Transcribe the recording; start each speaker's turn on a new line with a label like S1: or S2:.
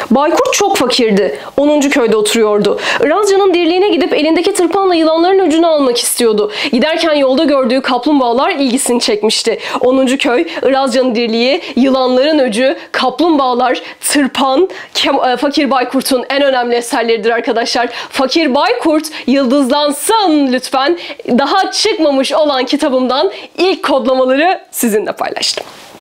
S1: Baykurt çok fakirdi. 10. köyde oturuyordu. Irazcan'ın dirliğine gidip elindeki tırpanla yılanların öcünü almak istiyordu. Giderken yolda gördüğü kaplumbağalar ilgisini çekmişti. 10. köy, Irazcan'ın dirliği, yılanların öcü, kaplumbağalar, tırpan, Fakir Baykurt'un en önemli eserleridir arkadaşlar. Fakir Baykurt yıldızlansın lütfen. Daha çıkmamış olan kitabımdan ilk kodlamaları sizinle paylaştım.